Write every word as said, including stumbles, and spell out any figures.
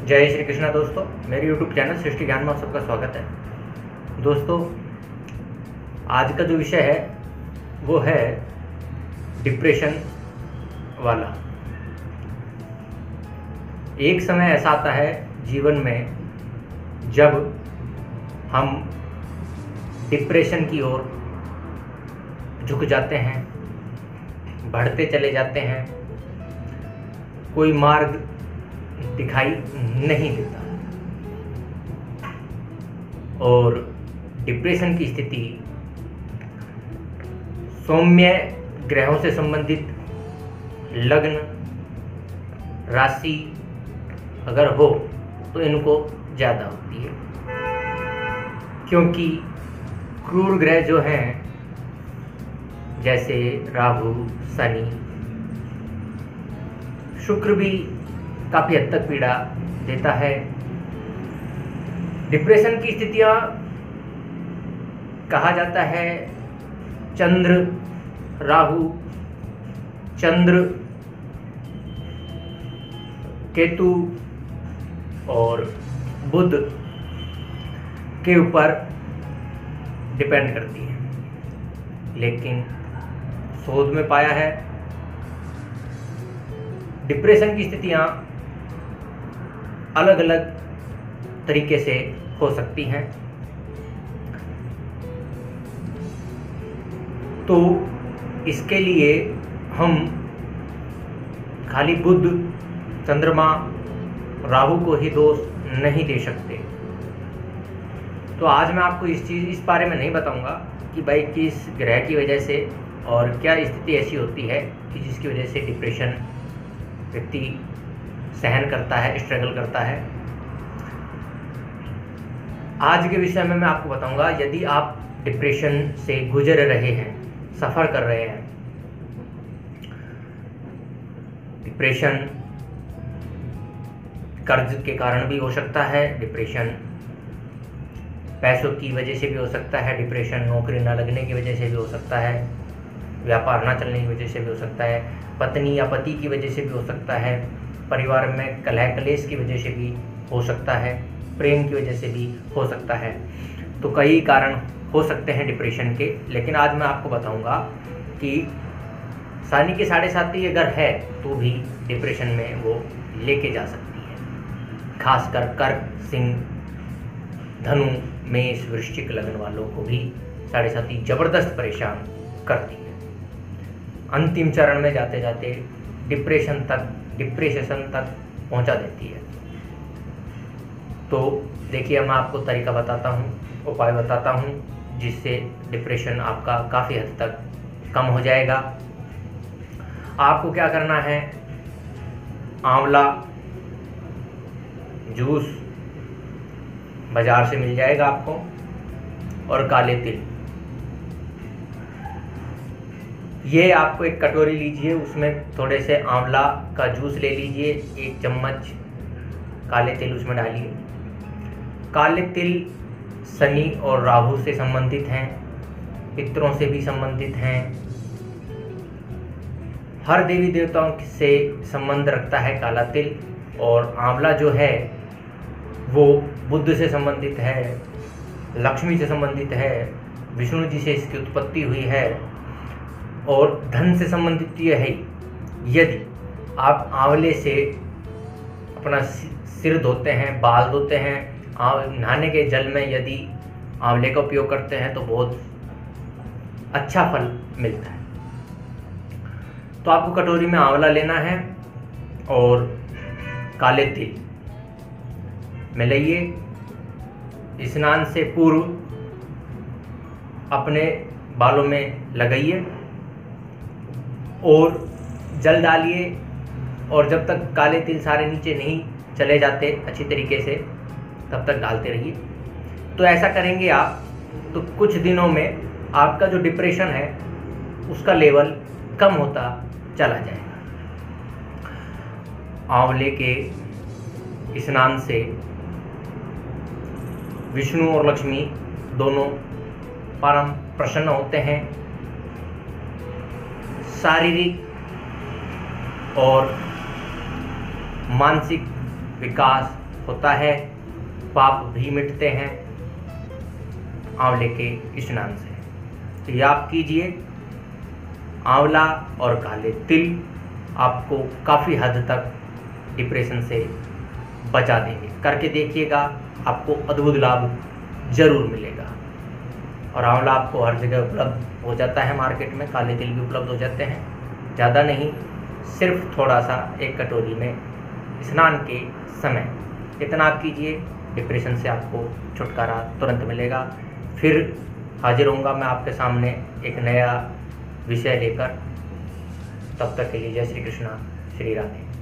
जय श्री कृष्णा दोस्तों, मेरे यूट्यूब चैनल सृष्टि ज्ञान में आप सबका स्वागत है। दोस्तों, आज का जो विषय है वो है डिप्रेशन वाला। एक समय ऐसा आता है जीवन में जब हम डिप्रेशन की ओर झुक जाते हैं, बढ़ते चले जाते हैं, कोई मार्ग दिखाई नहीं देता और डिप्रेशन की स्थिति सौम्य ग्रहों से संबंधित लग्न राशि अगर हो तो इनको ज़्यादा होती है, क्योंकि क्रूर ग्रह जो हैं जैसे राहु, शनि, शुक्र भी काफ़ी हद तक पीड़ा देता है। डिप्रेशन की स्थितियाँ कहा जाता है चंद्र राहु, चंद्र केतु और बुध के ऊपर डिपेंड करती है, लेकिन शोध में पाया है डिप्रेशन की स्थितियाँ अलग अलग तरीके से हो सकती हैं। तो इसके लिए हम खाली बुध, चंद्रमा, राहु को ही दोष नहीं दे सकते। तो आज मैं आपको इस चीज़ इस बारे में नहीं बताऊंगा कि भाई किस ग्रह की वजह से और क्या स्थिति ऐसी होती है कि जिसकी वजह से डिप्रेशन व्यक्ति सहन करता है, स्ट्रगल करता है। आज के विषय में मैं आपको बताऊंगा, यदि आप डिप्रेशन से गुजर रहे हैं, सफ़र कर रहे हैं, डिप्रेशन कर्ज के कारण भी हो सकता है, डिप्रेशन पैसों की वजह से भी हो सकता है, डिप्रेशन नौकरी न लगने की वजह से भी हो सकता है, व्यापार न चलने की वजह से भी हो सकता है, पत्नी या पति की वजह से भी हो सकता है, परिवार में कलह कलेश की वजह से भी हो सकता है, प्रेम की वजह से भी हो सकता है। तो कई कारण हो सकते हैं डिप्रेशन के, लेकिन आज मैं आपको बताऊंगा कि शनि के साढ़े साथी अगर है तो भी डिप्रेशन में वो लेके जा सकती है। खासकर कर्क, सिंह, धनु, मेष, वृश्चिक लग्न वालों को भी साढ़े साथी जबरदस्त परेशान करती है। अंतिम चरण में जाते जाते डिप्रेशन तक डिप्रेशन तक पहुंचा देती है। तो देखिए, मैं आपको तरीका बताता हूँ, उपाय बताता हूँ, जिससे डिप्रेशन आपका काफ़ी हद तक कम हो जाएगा। आपको क्या करना है, आंवला जूस बाजार से मिल जाएगा आपको, और काले तिल, ये आपको एक कटोरी लीजिए, उसमें थोड़े से आंवला का जूस ले लीजिए, एक चम्मच काले तिल उसमें डालिए। काले तिल शनि और राहु से संबंधित हैं, पितरों से भी संबंधित हैं, हर देवी देवताओं से संबंध रखता है काला तिल। और आंवला जो है वो बुध से संबंधित है, लक्ष्मी से संबंधित है, विष्णु जी से इसकी उत्पत्ति हुई है और धन से संबंधित ये है। यदि आप आंवले से अपना सिर धोते हैं, बाल धोते हैं, नहाने के जल में यदि आंवले का उपयोग करते हैं तो बहुत अच्छा फल मिलता है। तो आपको कटोरी में आंवला लेना है और काले तिल मिलाइए। स्नान से पूर्व अपने बालों में लगाइए और जल डालिए, और जब तक काले तिल सारे नीचे नहीं चले जाते अच्छी तरीके से तब तक डालते रहिए। तो ऐसा करेंगे आप तो कुछ दिनों में आपका जो डिप्रेशन है उसका लेवल कम होता चला जाएगा। आंवले के स्नान से विष्णु और लक्ष्मी दोनों परम प्रसन्न होते हैं। शारीरिक और मानसिक विकास होता है, पाप भी मिटते हैं आंवले के स्नान से। तो ये आप कीजिए। आंवला और काले तिल आपको काफ़ी हद तक डिप्रेशन से बचा देंगे। करके देखिएगा, आपको अद्भुत लाभ जरूर मिलेगा। और आंवला आपको हर जगह उपलब्ध हो जाता है मार्केट में, काले तिल भी उपलब्ध हो जाते हैं। ज़्यादा नहीं, सिर्फ थोड़ा सा एक कटोरी में स्नान के समय इतना आप कीजिए, डिप्रेशन से आपको छुटकारा तुरंत मिलेगा। फिर हाजिर होऊंगा मैं आपके सामने एक नया विषय लेकर। तब तक के लिए जय श्री कृष्णा, श्री राधे।